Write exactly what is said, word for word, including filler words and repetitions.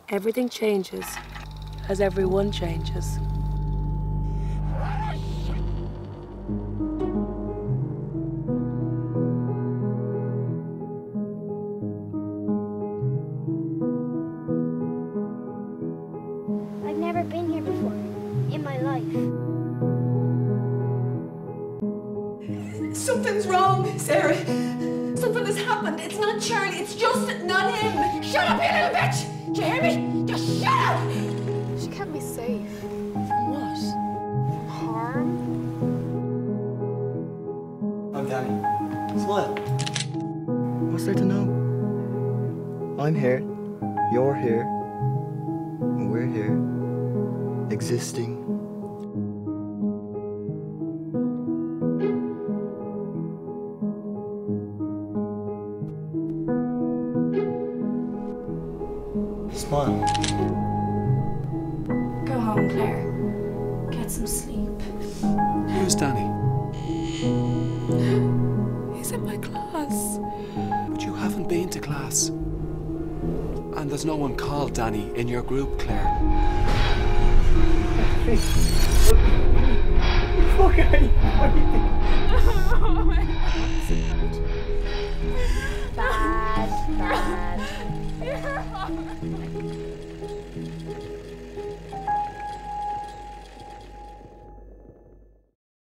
Everything changes as everyone changes. I've never been here before in my life. Something's wrong, Sarah. Something has happened. It's not Charlie. It's just not him. Shut up, you little bitch! Do you hear me? Just shut up! She kept me safe. From what? From harm. I'm Danny. Smile. What's there to know? I'm here. You're here. And we're here. Existing. Smile. Go home, Claire. Get some sleep. Who's Danny? He's in my class. But you haven't been to class. And there's no one called Danny in your group, Claire. Okay. Bad, bad. You're